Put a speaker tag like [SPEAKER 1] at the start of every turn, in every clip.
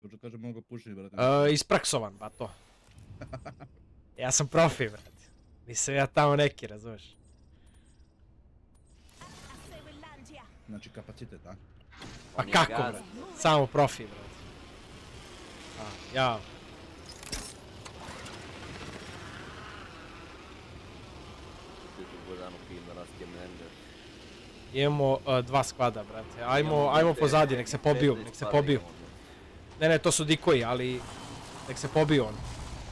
[SPEAKER 1] Tuđo kaže mogu pušiti, brate.
[SPEAKER 2] Ispraksovan, ba to. Ja sam profi, brate. Nisam ja tamo neki, razumeš?
[SPEAKER 1] Znači kapacitet, a?
[SPEAKER 2] Pa kako, brate? Samo profi, brate. Ja. Imamo dva skvada, brate. Ajmo pozadije, nek se pobiju, nek se pobiju. Ne, to su dikoji, ali nek se pobiju oni.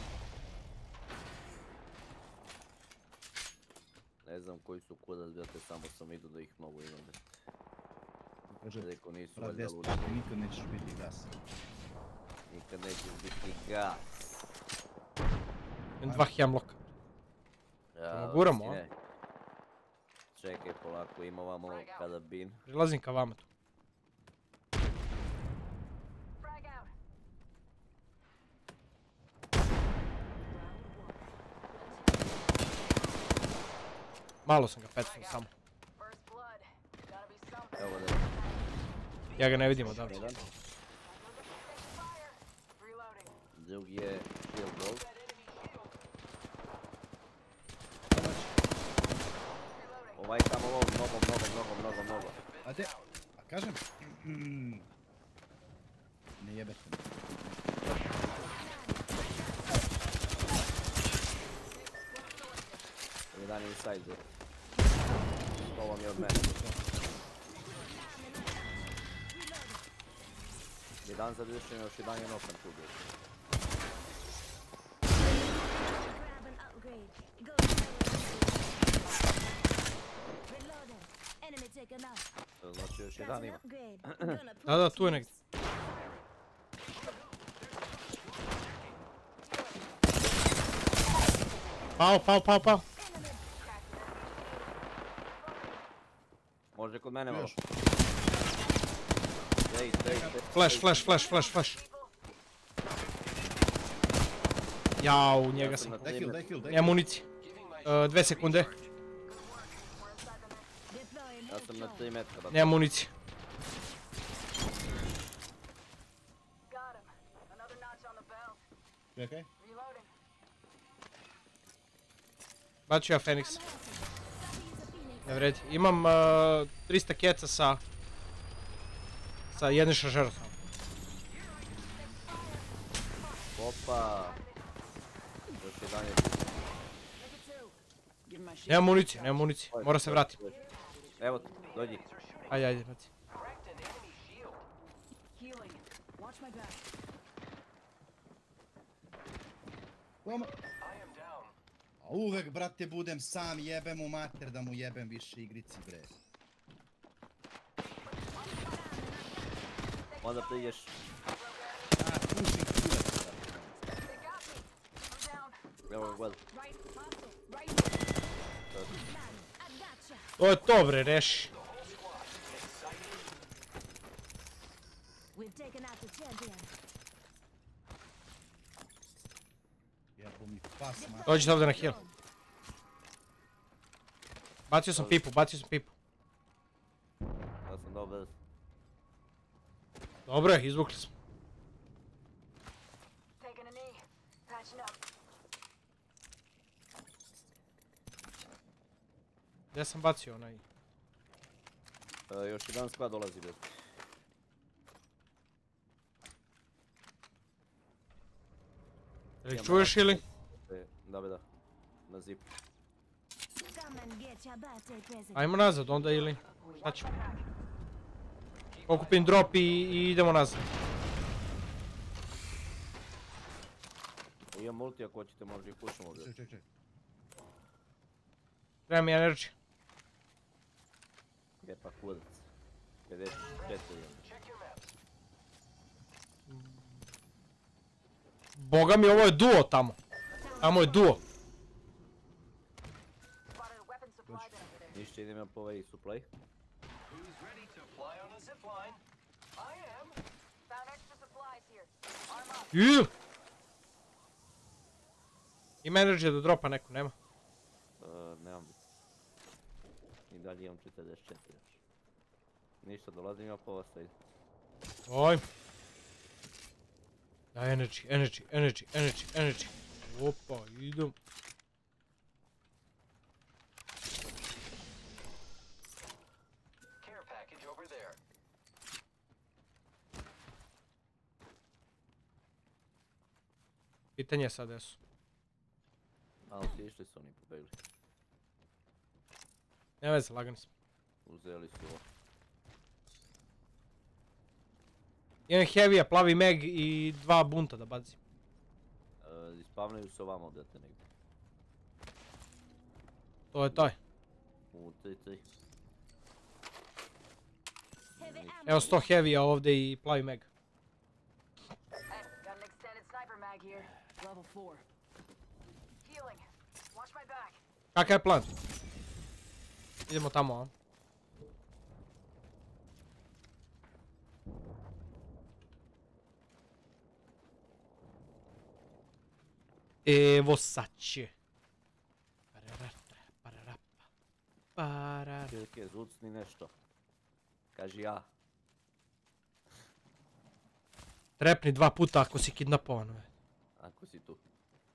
[SPEAKER 3] Ne znam koji su kuda, brate, samo sam idu da ih mogu imam.
[SPEAKER 1] Kaže,
[SPEAKER 3] Rekao nisu
[SPEAKER 1] brat
[SPEAKER 3] valjda
[SPEAKER 1] Despo,
[SPEAKER 3] ludi.
[SPEAKER 1] nikad nećeš biti gas.
[SPEAKER 3] Nikad nećeš biti gas.
[SPEAKER 2] Imam dva hemloka.
[SPEAKER 3] Ja,
[SPEAKER 2] guramo,
[SPEAKER 3] sine. Čekaj polako, ima vamo kada bin.
[SPEAKER 2] Prilazim ka vama tu. Malo sam ga petnuo samo.
[SPEAKER 3] Evo da.
[SPEAKER 2] Ja ga ne vidim odavde.
[SPEAKER 3] Jedan. Drugi je shield gold. Ovaj tamo ovo, mnogo.
[SPEAKER 1] A te, a kažem, ne jebete me.
[SPEAKER 3] Jedan je inside. Ovo mi je od mene. Jedan zadržen, još jedan je nosan tu bio. Znači još jedan ima.
[SPEAKER 2] Da, tu je negdje. Pao.
[SPEAKER 3] Može kod mene malo.
[SPEAKER 2] Flash. Jao, njega sam.
[SPEAKER 1] Daj kill.
[SPEAKER 2] Nema municije. 2 sekunde.
[SPEAKER 3] Ja sam na 3 metra.
[SPEAKER 2] Nema municije.
[SPEAKER 1] Čekaj.
[SPEAKER 2] Baču ja Feniks. Ne vredi. Imam 300 keca sa jednim šaržerom.
[SPEAKER 3] Opa. Još jedan je.
[SPEAKER 2] Nema municije. Mora se vratiti.
[SPEAKER 3] Evo ti, dođi.
[SPEAKER 2] Ajde, vrati.
[SPEAKER 1] Koma. A uvek, brate, budem sam, jebem mu mater da mu jebem više igrici, bre.
[SPEAKER 3] Onda priđeš.
[SPEAKER 1] Pušim kurac.
[SPEAKER 3] Evo ga gleda.
[SPEAKER 2] To je to, bre, reši.
[SPEAKER 1] Jebo mi pas, mater.
[SPEAKER 2] Dođite ovdje na heal. Bacio sam pipu.
[SPEAKER 3] Ja sam dao bez.
[SPEAKER 2] Dobro je, izvukli smo. Gdje sam bacio onaj?
[SPEAKER 3] Još jedan sklad dolazi bez.
[SPEAKER 2] Jel ih čuješ ili?
[SPEAKER 3] Da. Na zipu.
[SPEAKER 2] Ajmo nazad onda ili? Šta ćemo? Pokupim drop i idemo nazad.
[SPEAKER 3] Imam multi ako hoćete možda ih pušamo ovdje.
[SPEAKER 1] Čekaj.
[SPEAKER 2] Treba mi energy.
[SPEAKER 3] Gdje pa kurac. 54 imam.
[SPEAKER 2] Boga mi, ovo je duo tamo. Tamo je duo.
[SPEAKER 3] Ništa, idem ja po ovaj supply.
[SPEAKER 2] Ima energy da dropa neku, nema?
[SPEAKER 3] Nemam. I dalje imam 44 još. Ništa, dolazim ja po vas sad.
[SPEAKER 2] Oj. Da, energy. Opa, idem.
[SPEAKER 4] Care package over there.
[SPEAKER 2] Pitanje je sad jesu.
[SPEAKER 3] Ali otišli su oni, pobegli.
[SPEAKER 2] Ne veze, lagani smo.
[SPEAKER 3] Uzeli su ovo.
[SPEAKER 2] Jedan heavy, plavi meg i 2 bunta da bacim.
[SPEAKER 3] Ispavnaju se ovamo dete negdje.
[SPEAKER 2] To je taj.
[SPEAKER 3] U tri.
[SPEAKER 2] Evo 100 heavy ovdje i plavi meg.
[SPEAKER 5] Hey, got an extended sniper mag here. Level 4. Healing. Watch my back.
[SPEAKER 2] Kakav je plan? Idemo tamo, a? Evo sad će.
[SPEAKER 3] Čekaj, zucni nešto. Kaži ja.
[SPEAKER 2] Trepni 2 puta ako si kidnapovan.
[SPEAKER 3] Ako si tu.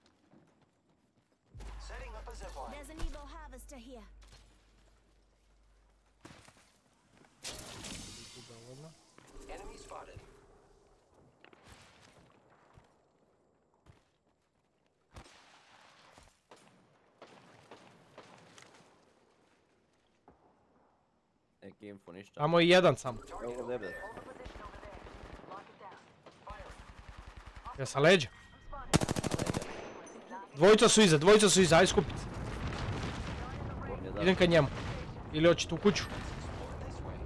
[SPEAKER 4] Setting up a zipline.
[SPEAKER 5] There's an Evo harvester here.
[SPEAKER 4] Enemy spotted.
[SPEAKER 3] Neki info, ništa.
[SPEAKER 2] Tamo je jedan samo.
[SPEAKER 3] Evo ga debe.
[SPEAKER 5] Hold the position over there. Lock it down.
[SPEAKER 2] Ja sa leđa.
[SPEAKER 5] I'm spotted.
[SPEAKER 2] Dvojica su iza, aj skupit se.
[SPEAKER 3] On je da.
[SPEAKER 2] Idem ka njemu. Ili hoćete u kuću.
[SPEAKER 4] Explore this way.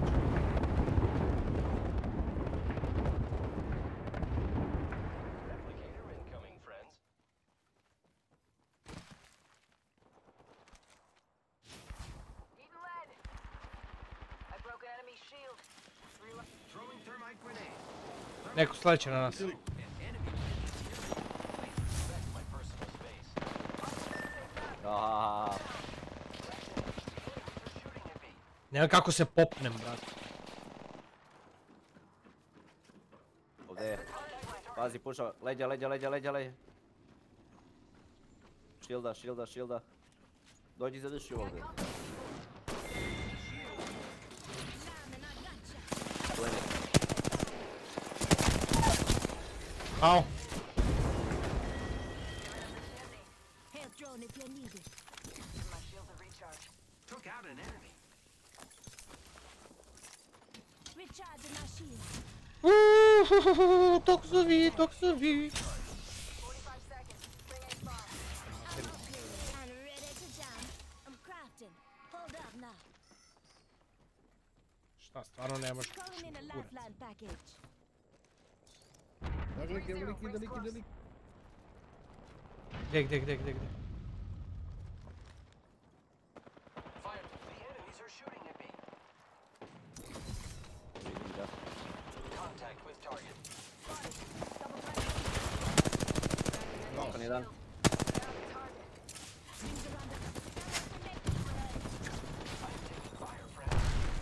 [SPEAKER 4] Replicator incoming, friends.
[SPEAKER 5] Eating lead. I broke an enemy shield.
[SPEAKER 4] Throwing thermite grenade.
[SPEAKER 2] Neko sleće na nas.
[SPEAKER 4] An enemy respect my personal space.
[SPEAKER 3] Aaaa.
[SPEAKER 4] You're shooting at me.
[SPEAKER 2] Ne znam kako se popnem, brate.
[SPEAKER 3] Ovdje je. Pazi, puša. Leđa. Shielda. Dođi zadrži ovdje. Tu je neki.
[SPEAKER 2] Au.
[SPEAKER 5] Health drone if you need it. My shields are recharged.
[SPEAKER 4] Took out an enemy.
[SPEAKER 5] Recharging my shield.
[SPEAKER 2] Toksovi.
[SPEAKER 5] 45 seconds. Bring a spawn. I'm ready to jump. I'm crafting. Hold up now.
[SPEAKER 2] Šta, stvarno ne možeš.
[SPEAKER 5] Calling in a lifeline package.
[SPEAKER 1] Daleki.
[SPEAKER 2] Gdje?
[SPEAKER 4] Fire. The enemies are shooting at me.
[SPEAKER 3] Vidim ga.
[SPEAKER 4] Contact with target.
[SPEAKER 3] Nokan jedan.
[SPEAKER 4] Fire, friend.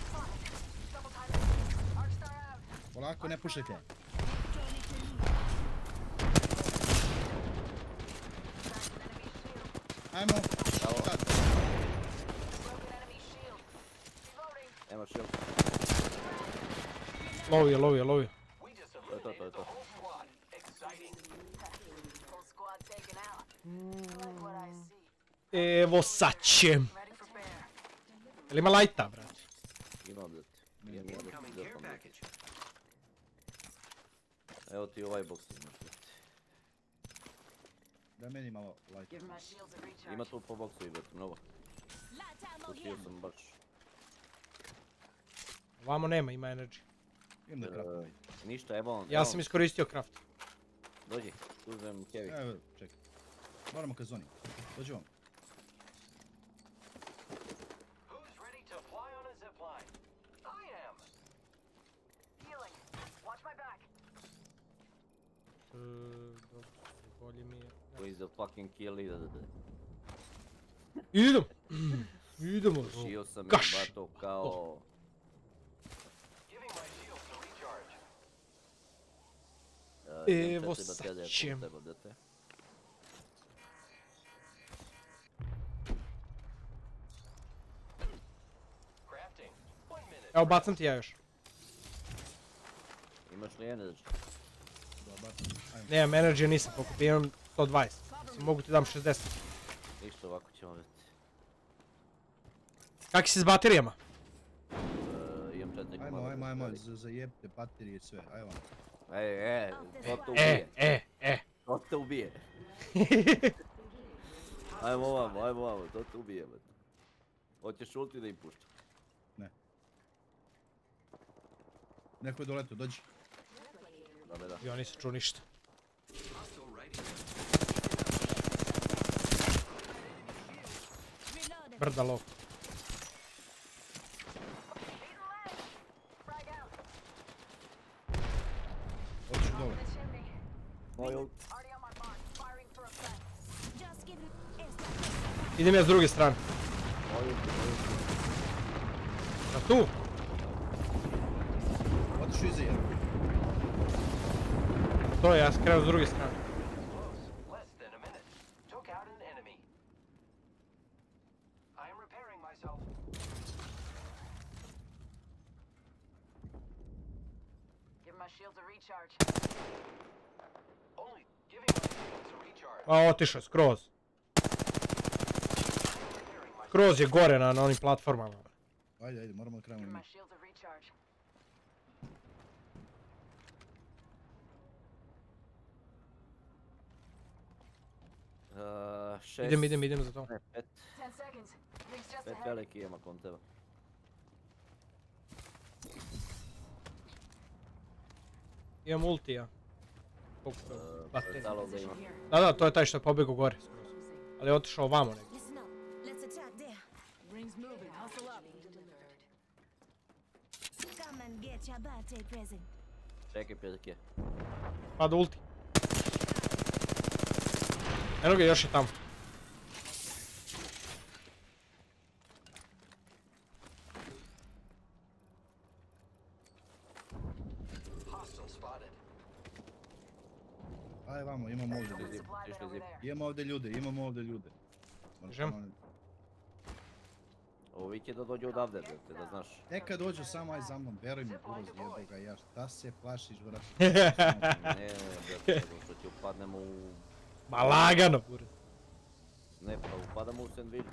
[SPEAKER 1] Polako, ne pušajte. Ajmo. Sad.
[SPEAKER 3] Nema shield.
[SPEAKER 2] Lovio.
[SPEAKER 4] We just
[SPEAKER 3] To je
[SPEAKER 4] eliminated
[SPEAKER 3] to.
[SPEAKER 4] the whole squad. Exciting.
[SPEAKER 5] Whole squad taken out. I like what I see.
[SPEAKER 2] Evo sad će.
[SPEAKER 5] Ready for bear.
[SPEAKER 2] Jel ima lajta, brate?
[SPEAKER 3] Imam da ti.
[SPEAKER 4] Incoming care package.
[SPEAKER 3] Evo ti ovaj box imaš.
[SPEAKER 1] Da meni malo light.
[SPEAKER 5] Give my shields a recharge.
[SPEAKER 3] Ima tu po boxu i brate, mnogo.
[SPEAKER 5] Light ammo
[SPEAKER 3] Pustio
[SPEAKER 5] here.
[SPEAKER 3] sam baš.
[SPEAKER 2] Ovamo nema, ima energy.
[SPEAKER 1] Idem da kraftujem.
[SPEAKER 3] Ništa, evo on.
[SPEAKER 2] Ja sam iskoristio craft.
[SPEAKER 3] Dođi, uzmem heavy.
[SPEAKER 1] Evo, čekaj. Moramo ka zoni. Dođi vam.
[SPEAKER 4] Who's ready to fly on a zipline? I am.
[SPEAKER 5] Healing. Watch my back.
[SPEAKER 2] Bolje mi je.
[SPEAKER 3] Who is the fucking kill leader?
[SPEAKER 2] Idemo.
[SPEAKER 3] Šio sam
[SPEAKER 2] Gaš.
[SPEAKER 3] je bato kao...
[SPEAKER 4] Giving my shields a recharge.
[SPEAKER 2] Evo
[SPEAKER 3] M4
[SPEAKER 2] sad
[SPEAKER 3] baterija
[SPEAKER 2] ćem.
[SPEAKER 3] kod tebe, dete.
[SPEAKER 4] Crafting. 1 minute.
[SPEAKER 2] Evo bacam ti ja još.
[SPEAKER 3] Imaš li energy?
[SPEAKER 1] Dobar. Ajmo.
[SPEAKER 2] Nemam energy, nisam pokupio, imam 120. Mislim, mogu ti dam 60.
[SPEAKER 3] Ništa, ovako ćemo vidjeti.
[SPEAKER 2] Kaki si s baterijama?
[SPEAKER 3] Imam 4 komada.
[SPEAKER 1] Ajmo, zajebite baterije i sve, ajmo.
[SPEAKER 3] To te ubije. To te ubije.
[SPEAKER 2] E.
[SPEAKER 3] Ajmo ovamo, to te ubije, brate. Hoćeš ulti da im pušta?
[SPEAKER 1] Neko je doletio, dođi.
[SPEAKER 3] Da.
[SPEAKER 2] I oni se ču ništa. Brda lov.
[SPEAKER 5] Frag out.
[SPEAKER 1] Hoću dole.
[SPEAKER 5] The chimney.
[SPEAKER 3] Moj ult.
[SPEAKER 5] Already on my mark. Firing for effect.
[SPEAKER 6] Just give it
[SPEAKER 2] Idem ja s druge strane.
[SPEAKER 3] Moj ult.
[SPEAKER 2] Na tu?
[SPEAKER 1] Otišu iza jedan.
[SPEAKER 2] To je, ja sam krenuo s druge strane.
[SPEAKER 4] Close. Less than a minute. Took out an enemy. I am repairing myself.
[SPEAKER 5] Give my shields a recharge.
[SPEAKER 4] Only giving my shields a recharge.
[SPEAKER 2] A, otišao je, skroz.
[SPEAKER 4] Repairing myself.
[SPEAKER 2] Skroz je gore na onim platformama.
[SPEAKER 1] Ajde, moramo da krenemo
[SPEAKER 5] Give
[SPEAKER 1] mi.
[SPEAKER 5] my shields a recharge.
[SPEAKER 3] Šest.
[SPEAKER 2] Idem za to.
[SPEAKER 3] Ne, 5.
[SPEAKER 5] 10 seconds. Rings just
[SPEAKER 3] 5
[SPEAKER 5] ahead.
[SPEAKER 3] veliki ima kon tebe.
[SPEAKER 2] Imam ultija. Koliko baterija?
[SPEAKER 3] Dalo da ima.
[SPEAKER 5] Here.
[SPEAKER 2] Da, to je taj što je pobjegao gore. Skroz. Ali je otišao ovamo negdje.
[SPEAKER 6] Listen up. Let's attack there.
[SPEAKER 5] Rings moving. Hustle up.
[SPEAKER 6] Come and get your birthday present.
[SPEAKER 3] Čekaj, prilike.
[SPEAKER 2] Pada ulti. Eno ga, još je tamo.
[SPEAKER 4] Hostile spotted.
[SPEAKER 1] Ajde vamo, imamo ovdje
[SPEAKER 5] Good
[SPEAKER 1] ljude.
[SPEAKER 5] supply bin
[SPEAKER 3] Išli
[SPEAKER 5] over
[SPEAKER 3] zip.
[SPEAKER 5] there.
[SPEAKER 1] Imamo ovdje ljude.
[SPEAKER 2] Kažem?
[SPEAKER 3] Ovi će da dođu odavde, brate, da znaš.
[SPEAKER 1] Neka dođu samo aj za mnom, veruj mi, uroz jebo ga ja, šta se plašiš, brate?
[SPEAKER 3] Ne, brate, nego što ti upadnemo u...
[SPEAKER 2] Ma lagano, buraz.
[SPEAKER 3] Ne, pa upadamo u sandvič.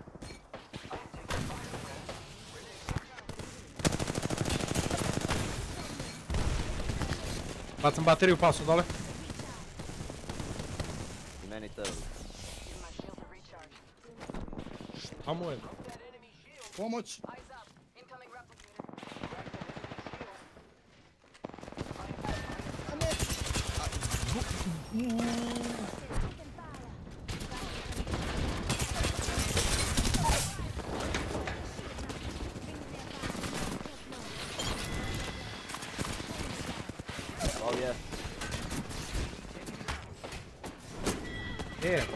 [SPEAKER 2] Bacam bateriju, pasu dole.
[SPEAKER 3] I meni tebe.
[SPEAKER 5] Give my shields a recharge.
[SPEAKER 2] Šta mu je?
[SPEAKER 4] That enemy shield.
[SPEAKER 1] Pomoć!
[SPEAKER 5] Eyes up. Incoming replicator.
[SPEAKER 4] Cracked an enemy shield.
[SPEAKER 6] Taking fire.
[SPEAKER 3] Ovdje.
[SPEAKER 2] E.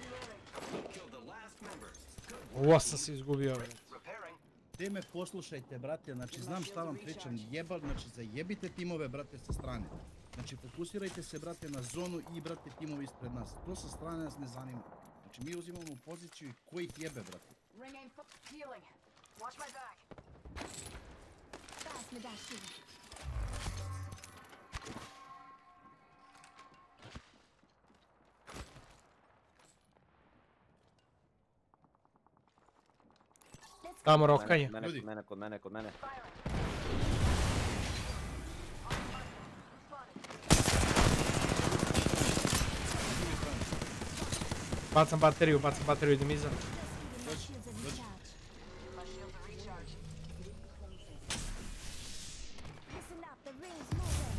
[SPEAKER 2] Ovo sam se izgubio. bre.
[SPEAKER 4] Repairing.
[SPEAKER 1] Te me poslušajte, brate, znači znam šta vam pričam, znači zajebite timove, brate, sa strane. Znači fokusirajte se, brate, na zonu i, brate, timovi ispred nas. To sa strane nas ne zanima. Znači mi uzimamo poziciju i ko ih jebe, brate.
[SPEAKER 5] Ring aim foot. Healing. Watch my back.
[SPEAKER 6] Pass me that shield.
[SPEAKER 2] Tamo rokanje.
[SPEAKER 1] Ljudi.
[SPEAKER 3] Kod mene.
[SPEAKER 2] Bacam bateriju, idem iza.
[SPEAKER 6] Just giving my shields a recharge.
[SPEAKER 5] Give my shields a recharge.
[SPEAKER 6] Listen up. The ring's moving.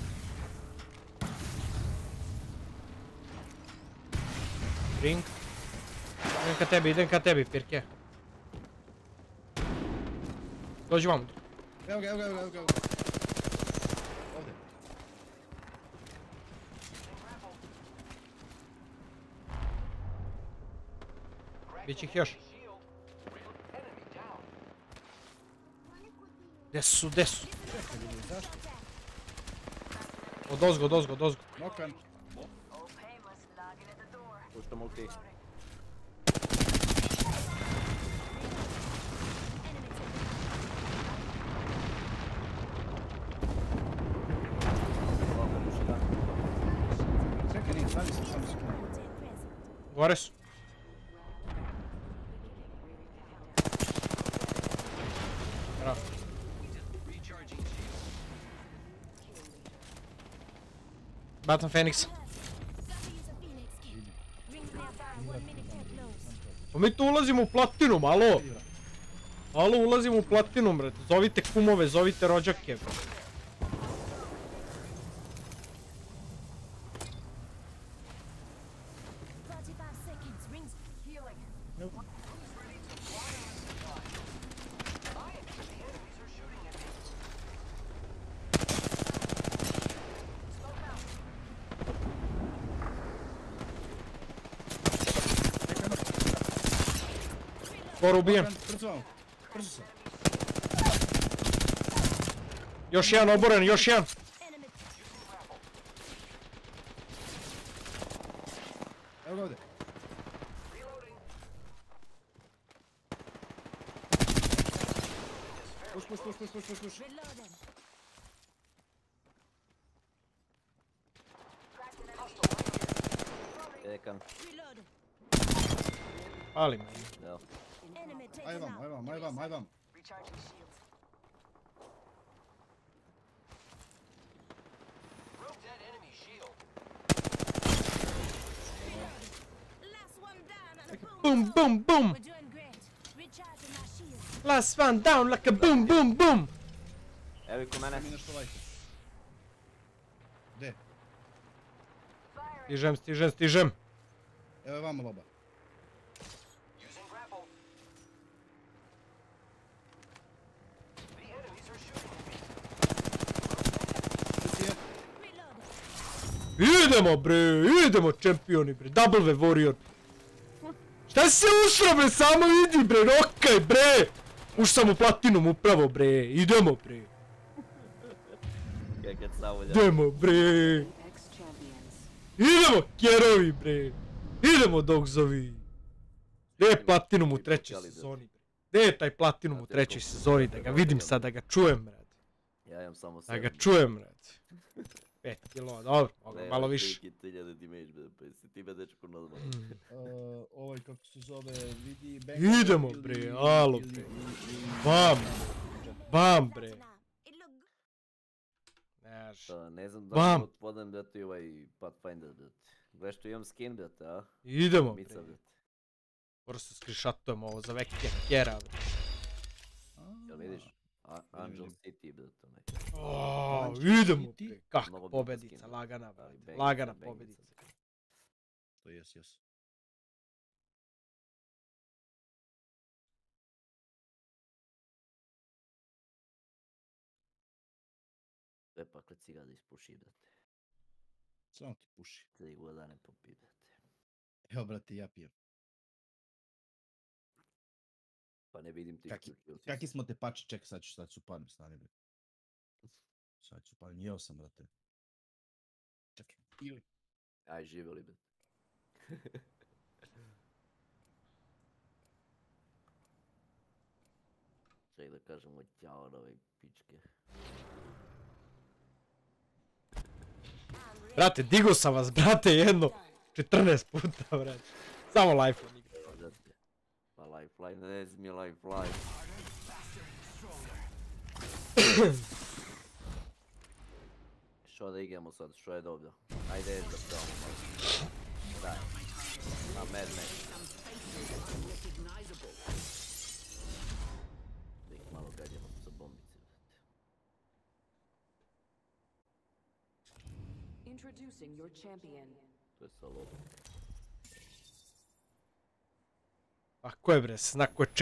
[SPEAKER 2] Ring. Idem ka tebi, Pirke. Dođi vam.
[SPEAKER 1] Evo ga. Ovdje.
[SPEAKER 2] Biće ih još.
[SPEAKER 4] Shield. Enemy down.
[SPEAKER 2] Gdje su?
[SPEAKER 1] Čekaj, ljudi, zašto?
[SPEAKER 2] Odozgo.
[SPEAKER 1] Nokan.
[SPEAKER 5] Oh, painless, knocking at the door.
[SPEAKER 3] Puštam ulti. Ovdje muši da.
[SPEAKER 1] Čekaj, nije, stani se, stani se.
[SPEAKER 2] Gore su. Bravo. Batam Phoenix. Pa mi tu ulazimo u platinum, alo! Alo, ulazimo u platinum, brate. Zovite kumove, zovite rođake, bro. Skoro ubijen.
[SPEAKER 1] Brzo vam, brzo se.
[SPEAKER 2] Još jedan oboren, još jedan.
[SPEAKER 1] Evo ga ovdje. Puš.
[SPEAKER 3] Ekan.
[SPEAKER 2] Ali me.
[SPEAKER 3] Evo.
[SPEAKER 1] Aj vam.
[SPEAKER 5] Recharging shields.
[SPEAKER 4] Broke that enemy shield.
[SPEAKER 2] Boom, boom, boom.
[SPEAKER 6] We're doing great. Recharging my shield.
[SPEAKER 2] Last one down like a boom, boom, boom.
[SPEAKER 3] Evo i ko mene.
[SPEAKER 1] Mi nešto lajte. Gdje?
[SPEAKER 2] Stižem.
[SPEAKER 1] Evo je vamo loba.
[SPEAKER 4] Using grapple. The enemies are shooting at me.
[SPEAKER 6] Reloading.
[SPEAKER 2] Idemo čempioni bre, W warrior. Šta si se ušao bre, samo idi bre, rokaj bre. Ušao sam u platinum upravo bre, idemo bre.
[SPEAKER 3] Kak zavolja.
[SPEAKER 2] Idemo bre. Idemo kjerovi bre. Idemo dogzovi. Gdje je platinum u trećoj sezoni bre? Gdje je taj platinum u trećoj sezoni, da ga vidim sad, da ga čujem bre.
[SPEAKER 3] Ja imam samo
[SPEAKER 2] Da ga
[SPEAKER 3] 7.
[SPEAKER 2] čujem bre. 5 kilo, dobro, mogu malo više.
[SPEAKER 3] 3000 damage, pa jesi ti me dečko normalno.
[SPEAKER 1] Ovaj kako se zove, vidi...
[SPEAKER 2] Idemo bre, alo bre. Bam bre.
[SPEAKER 6] It look good.
[SPEAKER 2] Znaš,
[SPEAKER 3] Ne znam da
[SPEAKER 2] Bam.
[SPEAKER 3] li otvodem da ti ovaj Pathfinder, brate. Gledaj što imam skin, brate, a?
[SPEAKER 2] idemo
[SPEAKER 3] Mica,
[SPEAKER 2] bre.
[SPEAKER 3] brate.
[SPEAKER 2] Prosto skrišatujemo ovo za veke kjera bre.
[SPEAKER 3] Jel vidiš? Angel City, brate, onaj.
[SPEAKER 2] Idemo bre. Kakva
[SPEAKER 3] Mnogo
[SPEAKER 2] pobedica,
[SPEAKER 3] skin,
[SPEAKER 2] lagana
[SPEAKER 3] ali
[SPEAKER 2] brate.
[SPEAKER 3] bengica,
[SPEAKER 2] Lagana
[SPEAKER 3] bengica.
[SPEAKER 2] pobedica.
[SPEAKER 1] To jes.
[SPEAKER 3] Sve pakle ciga da ispuši, brate.
[SPEAKER 1] Samo ti puši.
[SPEAKER 3] 3 voda ne popi, brate.
[SPEAKER 1] Evo brate, ja pijem.
[SPEAKER 3] Pa ne vidim ti uključio si
[SPEAKER 1] Kaki
[SPEAKER 3] se.
[SPEAKER 1] smo te pači, čekaj sad ću palim, stani bre. Sad ću palim, jeo sam brate. Čekaj, ili.
[SPEAKER 3] Aj, živjeli, brate. Čekaj da kažemo ćao na ove pičke.
[SPEAKER 2] Brate, digo sam vas brate jedno 14 puta brate. Samo lifeline igra.
[SPEAKER 3] Pa, brate. Pa lifeline, ne znam je lifeline. Što da igramo sad, što je dobro? Ajde da probamo malo. Daj. A Mad Max. Da ih malo gađamo sa bombice.
[SPEAKER 5] Introducing your champion.
[SPEAKER 3] To je sa lobom.
[SPEAKER 2] Ako je bre, znako je